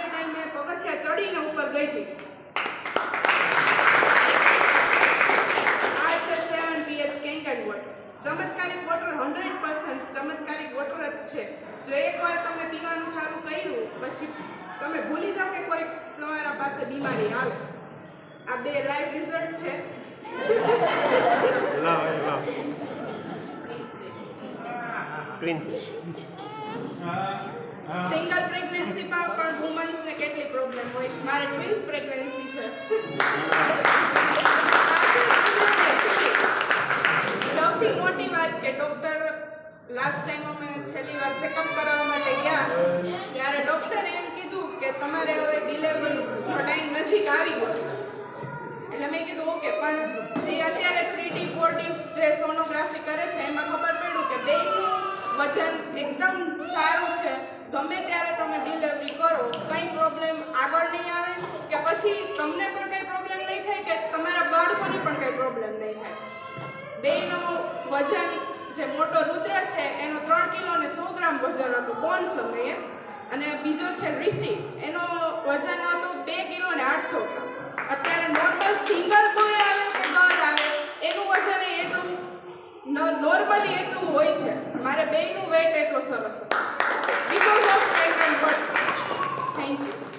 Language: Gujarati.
ટાઈમે પગથિયા ચડીને ઉપર ગઈ હતી. આ છે 7 pH કેન્કેડ વોટર. ચમત્કારિક વોટર 100% ચમત્કારિક વોટર જ છે. જો એકવાર તમે પીવાનું ચાલુ કર્યું પછી તમે ભૂલી જાઓ કે કોઈ તમારા પાસે બીમારી આવે. આ 2 લાઈવ રિઝલ્ટ છે. સિંગલ પ્રેગ્નન્સીમાં પણ વુમન્સને કેટલી પ્રોબ્લેમ હોય. મારે ટ્વિન્સ પ્રેગ્નન્સી છે. સૌથી મોટી વાત કે ડોક્ટર લાસ્ટ ટાઈમ અમે છેલ્લી વાર ચેકઅપ કરાવવા માટે ગયા ત્યારે ડોક્ટરે એમ કીધું કે તમારે હવે ડિલિવરીનો ટાઈમ નજીક આવી ગયો છે. એટલે મેં કીધું ઓકે, પણ જે અત્યારે 3D 4D જે સોનોગ્રાફી કરે છે એમાં ખબર પડ્યું કે બેયનું વજન એકદમ સારું છે. ગમે ત્યારે તમે ડિલિવરી કરો કંઈ પ્રોબ્લેમ આગળ નહીં આવે કે પછી તમને પણ કંઈ પ્રોબ્લેમ નહીં થાય કે તમારા બાળકોને પણ કંઈ પ્રોબ્લેમ નહીં થાય. બેયનું વજન જે મોટો રુદ્ર છે એનો 3 કિલો ને 100 ગ્રામ વજન હતું બોર્ન સમયે, અને બીજો છે ઋષિ એનો વજન હતો 2 કિલો ને 800 ગ્રામ. અત્યારે નોર્મલ સિંગલ બોય આવે કે ગર્લ આવે એનું વજન એટલું નોર્મલી એટલું હોય છે. મારે બેયનું વેટ એટલો સરસ હતો because of pregnant but. Thank you.